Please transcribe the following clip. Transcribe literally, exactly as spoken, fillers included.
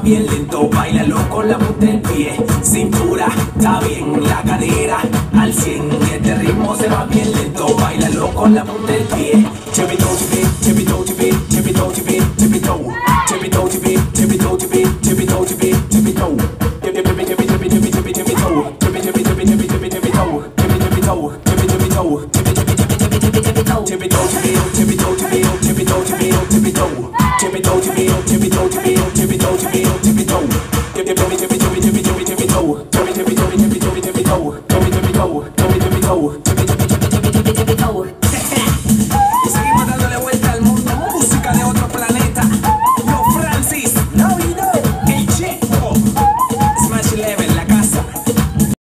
bien lento, bailalo con la punta del pie. Cintura, está bien, la cadera al cien. Este ritmo se va bien lento, bailalo con la punta del pie. Chevito,